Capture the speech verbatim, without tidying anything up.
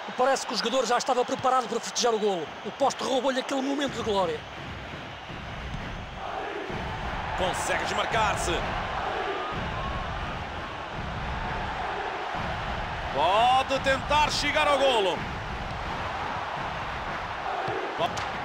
Parece que o jogador já estava preparado para festejar o golo. O poste roubou-lhe aquele momento de glória. Consegue desmarcar-se. Pode tentar chegar ao golo.